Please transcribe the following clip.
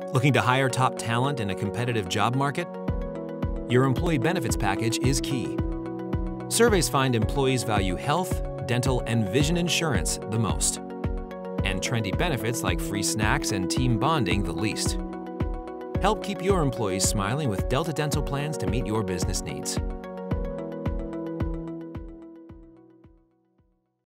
Looking to hire top talent in a competitive job market? Your employee benefits package is key. Surveys find employees value health, dental, and vision insurance the most, and trendy benefits like free snacks and team bonding the least. Help keep your employees smiling with Delta Dental plans to meet your business needs.